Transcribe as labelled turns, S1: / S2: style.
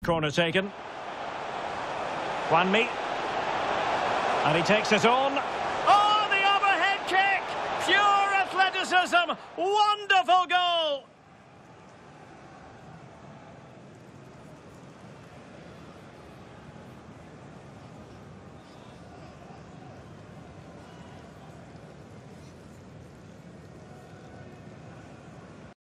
S1: Corner taken. Juanmi. And he takes it on. Oh, the overhead kick! Pure athleticism! Wonderful goal!